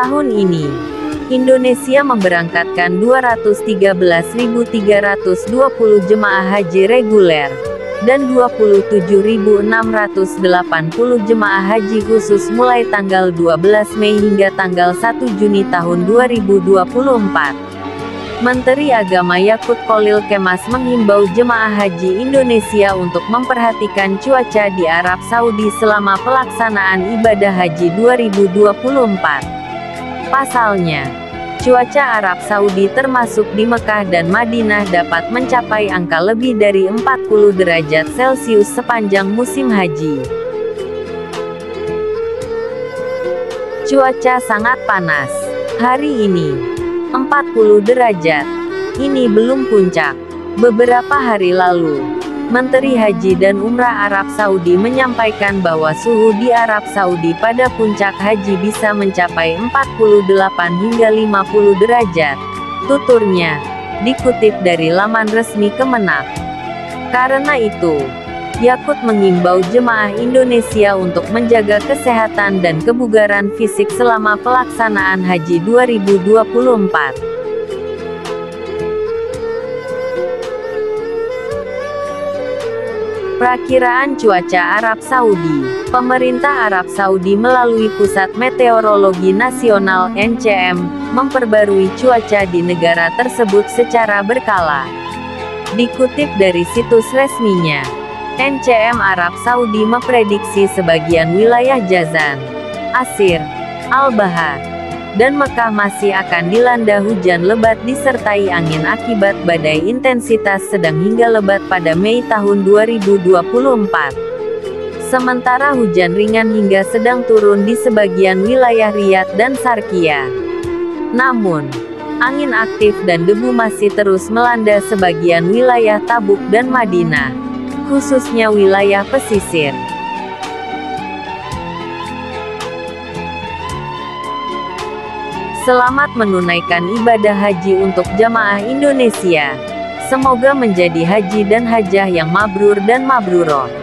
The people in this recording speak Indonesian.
Tahun ini, Indonesia memberangkatkan 213.320 jemaah haji reguler, dan 27.680 jemaah haji khusus mulai tanggal 12 Mei hingga tanggal 1 Juni tahun 2024. Menteri Agama Yakut Kholil Kemas menghimbau jemaah haji Indonesia untuk memperhatikan cuaca di Arab Saudi selama pelaksanaan ibadah haji 2024. Pasalnya, cuaca Arab Saudi termasuk di Mekah dan Madinah dapat mencapai angka lebih dari 40 derajat Celcius sepanjang musim haji. Cuaca sangat panas. Hari ini, 40 derajat. Ini belum puncak. Beberapa hari lalu, Menteri Haji dan Umrah Arab Saudi menyampaikan bahwa suhu di Arab Saudi pada puncak haji bisa mencapai 48 hingga 50 derajat. Tuturnya, dikutip dari laman resmi Kemenak. Karena itu, Yakut mengimbau jemaah Indonesia untuk menjaga kesehatan dan kebugaran fisik selama pelaksanaan haji 2024. Perakiraan cuaca Arab Saudi. Pemerintah Arab Saudi melalui Pusat Meteorologi Nasional (NCM) memperbarui cuaca di negara tersebut secara berkala. Dikutip dari situs resminya, NCM Arab Saudi memprediksi sebagian wilayah Jazan, Asir, Al-Baha, dan Mekah masih akan dilanda hujan lebat disertai angin akibat badai intensitas sedang hingga lebat pada Mei tahun 2024. Sementara hujan ringan hingga sedang turun di sebagian wilayah Riyadh dan Sharqiya. Namun, angin aktif dan debu masih terus melanda sebagian wilayah Tabuk dan Madinah, khususnya wilayah pesisir. Selamat menunaikan ibadah haji untuk jamaah Indonesia. Semoga menjadi haji dan hajah yang mabrur dan mabruroh.